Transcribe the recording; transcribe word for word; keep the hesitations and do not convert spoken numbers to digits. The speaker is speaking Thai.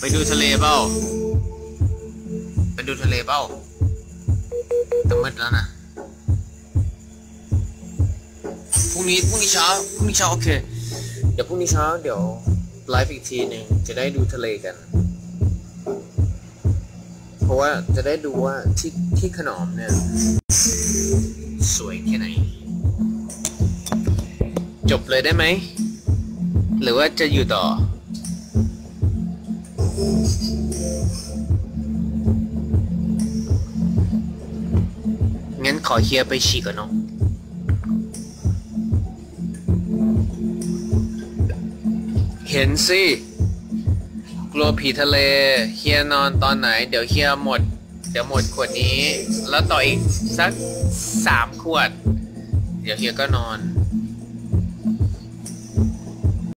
ไปดูทะเลเปล่าไปดูทะเลเปล่าจะมืดแล้วนะพรุ่งนี้พรุ่งนี้เช้าพรุ่งนี้เช้าโอเคเดี๋ยวพรุ่งนี้เช้าเดี๋ยวไลฟ์อีกทีหนึ่งจะได้ดูทะเลกันเพราะว่าจะได้ดูว่าที่ที่ขนอมเนี่ยสวยแค่ไหนจบเลยได้ไหมหรือว่าจะอยู่ต่องั้นขอเฮียไปฉี่ก่อนเนาะเห็นสิกลัวผีทะเลเฮียนอนตอนไหนเดี๋ยวเฮียหมดเดี๋ยวหมดขวดนี้แล้วต่ออีกสักสามขวดเดี๋ยวเฮียก็นอน